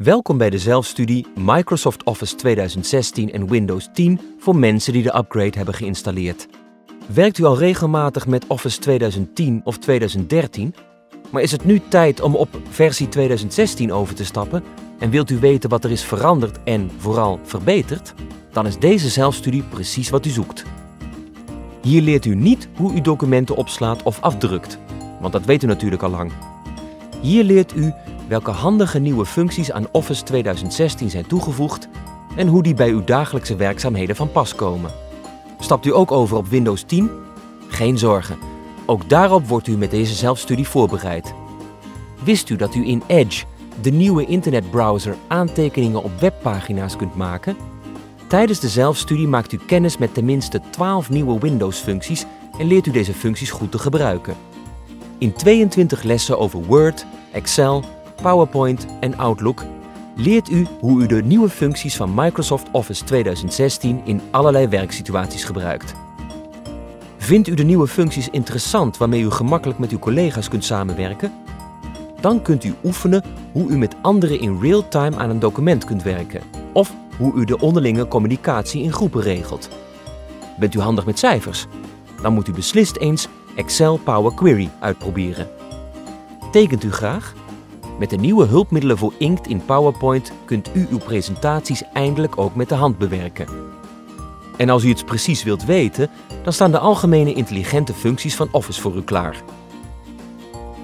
Welkom bij de zelfstudie Microsoft Office 2016 en Windows 10 voor mensen die de upgrade hebben geïnstalleerd. Werkt u al regelmatig met Office 2010 of 2013? Maar is het nu tijd om op versie 2016 over te stappen en wilt u weten wat er is veranderd en vooral verbeterd? Dan is deze zelfstudie precies wat u zoekt. Hier leert u niet hoe u documenten opslaat of afdrukt, want dat weet u natuurlijk al lang. Hier leert u welke handige nieuwe functies aan Office 2016 zijn toegevoegd en hoe die bij uw dagelijkse werkzaamheden van pas komen. Stapt u ook over op Windows 10? Geen zorgen, ook daarop wordt u met deze zelfstudie voorbereid. Wist u dat u in Edge, de nieuwe internetbrowser, aantekeningen op webpagina's kunt maken? Tijdens de zelfstudie maakt u kennis met tenminste 12 nieuwe Windows-functies en leert u deze functies goed te gebruiken. In 22 lessen over Word, Excel, PowerPoint en Outlook leert u hoe u de nieuwe functies van Microsoft Office 2016 in allerlei werksituaties gebruikt. Vindt u de nieuwe functies interessant waarmee u gemakkelijk met uw collega's kunt samenwerken? Dan kunt u oefenen hoe u met anderen in real-time aan een document kunt werken of hoe u de onderlinge communicatie in groepen regelt. Bent u handig met cijfers? Dan moet u beslist eens Excel Power Query uitproberen. Tekent u graag? Met de nieuwe hulpmiddelen voor inkt in PowerPoint kunt u uw presentaties eindelijk ook met de hand bewerken. En als u iets precies wilt weten, dan staan de algemene intelligente functies van Office voor u klaar.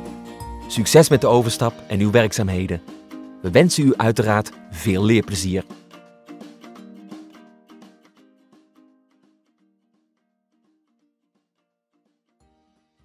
Succes met de overstap en uw werkzaamheden. We wensen u uiteraard veel leerplezier.